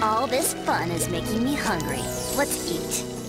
All this fun is making me hungry. Let's eat.